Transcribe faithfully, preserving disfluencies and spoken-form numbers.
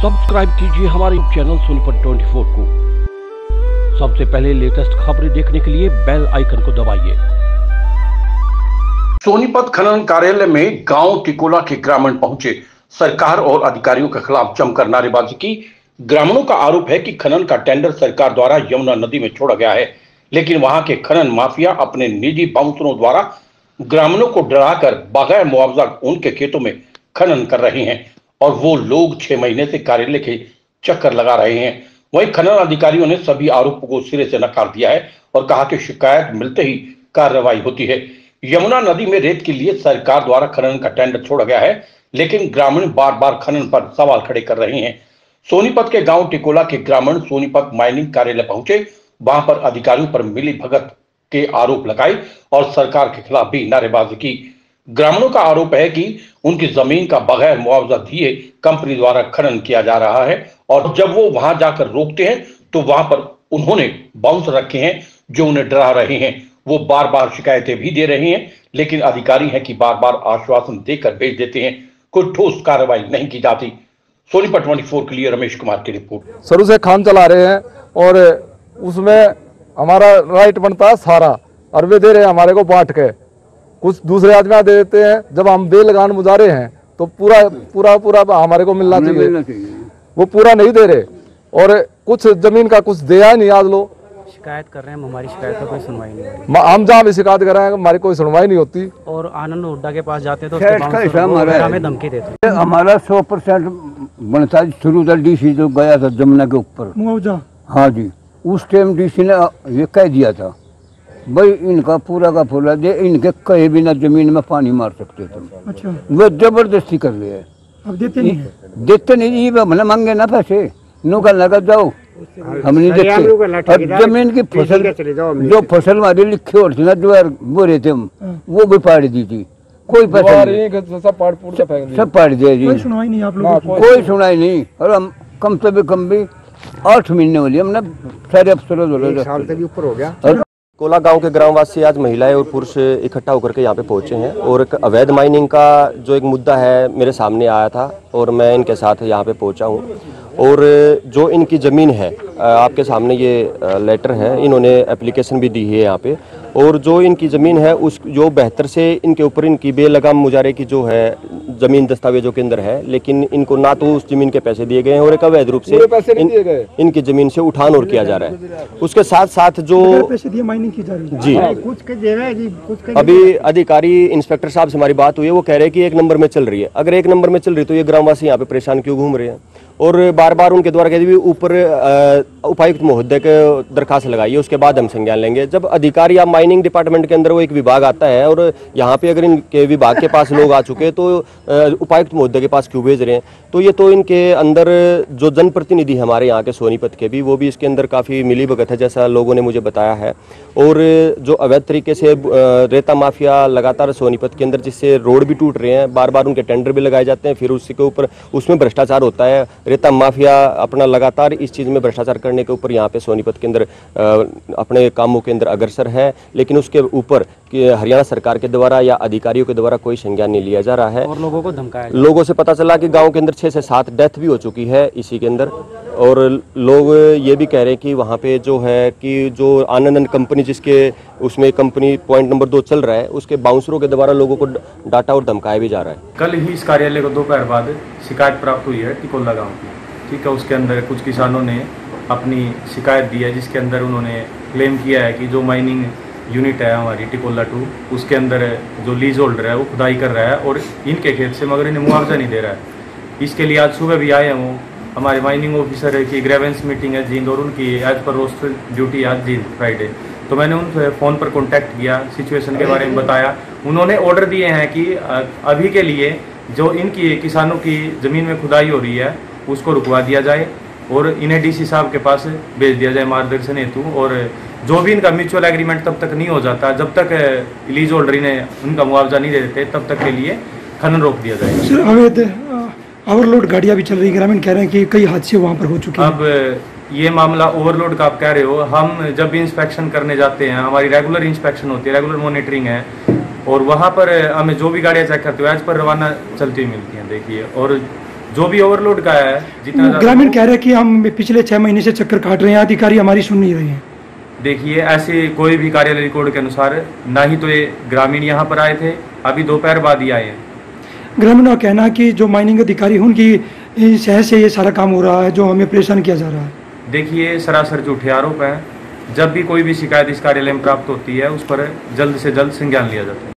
Subscribe कीजिए हमारे channel Sonipat चौबीस को। सबसे पहले लेटेस्ट खबरें देखने के लिए बेल आइकन को दबाइए। सोनीपत खनन कार्यालय में गांव टिकोला के ग्रामीण पहुंचे। सरकार और अधिकारियों के खिलाफ जमकर नारेबाजी की। ग्रामीणों का आरोप है कि खनन का टेंडर सरकार द्वारा यमुना नदी में छोड़ा गया है, लेकिन वहां के खनन माफिया अपने निजी बाउंसरों द्वारा ग्रामीणों को डराकर बगैर मुआवजा उनके खेतों में खनन कर रहे हैं और वो लोग छह महीने से कार्यालय के चक्कर लगा रहे हैं। वहीं खनन अधिकारियों ने सभी आरोपों को सिरे से नकार दिया है और कहा कि शिकायत मिलते ही कार्रवाई होती है। यमुना नदी में रेत के लिए सरकार द्वारा खनन का टेंडर छोड़ा गया है, लेकिन ग्रामीण बार बार खनन पर सवाल खड़े कर रहे हैं। सोनीपत के गांव टिकोला के ग्रामीण सोनीपत माइनिंग कार्यालय पहुंचे। वहां पर अधिकारियों पर मिली भगत के आरोप लगाए और सरकार के खिलाफ भी नारेबाजी की। ग्रामीणों का आरोप है कि उनकी जमीन का बगैर मुआवजा दिए कंपनी द्वारा खनन किया जा रहा है और जब वो वहां जाकर रोकते हैं तो वहां पर उन्होंने बाउंस रखे हैं जो उन्हें डरा रहे हैं। वो बार बार शिकायतें भी दे रहे हैं, लेकिन अधिकारी हैं कि बार बार आश्वासन देकर भेज देते हैं, कोई ठोस कार्रवाई नहीं की जाती। सोनीपत चौबीस के लिए रमेश कुमार की रिपोर्ट। शुरू से खान चला रहे हैं और उसमें हमारा राइट बनता है सारा, और वे दे रहे हैं हमारे को बांट के। कुछ दूसरे आदमी दे देते हैं, जब हम बेलगान मुजारे हैं तो पूरा पूरा पूरा हमारे को मिलना चाहिए, वो पूरा नहीं दे रहे। और कुछ जमीन का कुछ दिया नहीं। आज लो शिकायत कर रहे हैं, हमारी शिकायत का कोई सुनवाई नहीं है। हम जहाँ भी शिकायत कर रहे हैं हमारी कोई सुनवाई नहीं होती। और आनंद हुड्डा के पास जाते हैं तो हमें धमकी देते हैं। हमारा सौ परसेंट बनता शुरू था, डीसी जो गया था जमुना के ऊपर मुआवजा। हाँ जी, उस टाइम डीसी ने ये कह दिया था भाई इनका पूरा का पूरा दे, इनके कहे बिना जमीन में पानी मार सकते तुम। अच्छा। वो जबरदस्ती कर रहे हैं, अब देते नहीं देते नहीं मैंने मांगे ना पैसे, नु का लगा जाओ हम नहीं देते। और जमीन की फसल जो फसल हमारी लिखी और थी ना जो वो रहे थे हम, वो भी पाड़ दी थी। कोई पैसा नहीं, सब पाड़ दिया जी, कोई सुनाई नहीं आप लोगों को, कोई सुनाई नहीं। और हम कम से भी कम भी आठ महीने वाली हमने सारे अफसरों साल से भी ऊपर हो गया। कोला गांव के ग्रामवासी आज महिलाएं और पुरुष इकट्ठा होकर के यहाँ पे पहुंचे हैं और एक अवैध माइनिंग का जो एक मुद्दा है मेरे सामने आया था और मैं इनके साथ यहाँ पे पहुंचा हूँ। और जो इनकी ज़मीन है आपके सामने ये लेटर है, इन्होंने एप्लीकेशन भी दी है यहाँ पे। और जो इनकी ज़मीन है उस जो बेहतर से इनके ऊपर इनकी बेलगाम मुजारे की जो है ज़मीन दस्तावेजों के अंदर है, लेकिन इनको ना तो उस ज़मीन के पैसे दिए गए हैं और एक अवैध रूप से इन, इनकी ज़मीन से उठान और किया जा रहा है। उसके साथ साथ जो पैसे दिए माइनिंग की जा रही है जी, कुछ के दे रहे हैं जी, कुछ के अभी अधिकारी इंस्पेक्टर साहब से हमारी बात हुई है, वो कह रहे हैं कि एक नंबर में चल रही है। अगर एक नंबर में चल रही तो ये ग्रामवासी यहाँ पे परेशान क्यों घूम रहे हैं? और बार बार उनके द्वारा कहते ऊपर उपायुक्त महोदय के दरखास्त लगाइए, उसके बाद हम संज्ञान लेंगे। जब अधिकारी या माइनिंग डिपार्टमेंट के अंदर वो एक विभाग आता है और यहाँ पे अगर इनके विभाग के पास लोग आ चुके हैं तो उपायुक्त महोदय के पास क्यों भेज रहे हैं? तो ये तो इनके अंदर जो जनप्रतिनिधि हमारे यहाँ के सोनीपत के भी, वो भी इसके अंदर काफ़ी मिली भगत है जैसा लोगों ने मुझे बताया है। और जो अवैध तरीके से रेता माफिया लगातार सोनीपत के अंदर, जिससे रोड भी टूट रहे हैं, बार बार उनके टेंडर भी लगाए जाते हैं, फिर उसी के ऊपर उसमें भ्रष्टाचार होता है। रेता माफिया अपना लगातार इस चीज़ में भ्रष्टाचार करने के ऊपर यहाँ पे सोनीपत के अंदर अपने कामों के अंदर अग्रसर है, लेकिन उसके ऊपर कि हरियाणा सरकार के द्वारा या अधिकारियों के द्वारा कोई संज्ञान नहीं लिया जा रहा है और लोगों को धमकाया। लोगों से पता चला कि गांव के अंदर छः से सात डेथ भी हो चुकी है इसी के अंदर। और लोग ये भी कह रहे हैं कि वहाँ पे जो है कि जो आनंद कंपनी जिसके उसमें कंपनी पॉइंट नंबर दो चल रहा है, उसके बाउंसरों के द्वारा लोगों को डाटा और धमकाया भी जा रहा है। कल ही इस कार्यालय को दोपहर बाद शिकायत प्राप्त हुई है टिकोला गाँव की, ठीक है। उसके अंदर कुछ किसानों ने अपनी शिकायत दी है, जिसके अंदर उन्होंने क्लेम किया है कि जो माइनिंग यूनिट है हमारी टिकोला टू, उसके अंदर जो लीज होल्डर है वो खुदाई कर रहा है और इनके खेत से मगर इन्हें मुआवजा नहीं दे रहा है। इसके लिए आज सुबह भी आए हैं वो हमारे माइनिंग ऑफिसर की ग्रेवेंस मीटिंग है जींद और उनकी एज पर रोस्टर ड्यूटी आज जींद फ्राइडे। तो मैंने उनसे फ़ोन पर कॉन्टैक्ट किया, सिचुएशन के बारे में बताया। उन्होंने ऑर्डर दिए हैं कि अभी के लिए जो इनकी किसानों की ज़मीन में खुदाई हो रही है उसको रुकवा दिया जाए और इन्हें डीसी साहब के पास भेज दिया जाए मार्गदर्शन हेतु। और जो भी इनका म्यूचुअल एग्रीमेंट तब तक नहीं हो जाता, जब तक लीज होल्डर इन्हें उनका मुआवजा नहीं दे देते, तब तक के लिए खनन रोक दिया जाएगा। अवैध ओवरलोड गाड़ियाँ भी चल रही, ग्रामीण कह रहे हैं कि कई हादसे वहाँ पर हो चुके हैं। अब ये मामला ओवरलोड का आप कह रहे हो, हम जब भी इंस्पेक्शन करने जाते हैं, हमारी रेगुलर इंस्पेक्शन होती है, रेगुलर मॉनिटरिंग है और वहाँ पर हमें जो भी गाड़ियाँ चेक करते हुए आज पर रवाना चलती हुई मिलती हैं। देखिए, और जो भी ओवरलोड का है जितना ग्रामीण कह रहे हैं कि हम पिछले छह महीने से चक्कर काट रहे हैं, अधिकारी हमारी सुन नहीं रहे हैं। देखिए, ऐसे कोई भी कार्यालय रिकॉर्ड के अनुसार ना ही तो ये ग्रामीण यहाँ पर आए थे, अभी दोपहर बाद ही आए हैं। ग्रामीणों का कहना है कि जो माइनिंग अधिकारी हैं उनकी शहर से ये सारा काम हो रहा है, जो हमें परेशान किया जा रहा है। देखिए, सरासर झूठे आरोप हैं। जब भी कोई भी शिकायत इस कार्यालय में प्राप्त होती है उस पर जल्द से जल्द संज्ञान लिया जाता है।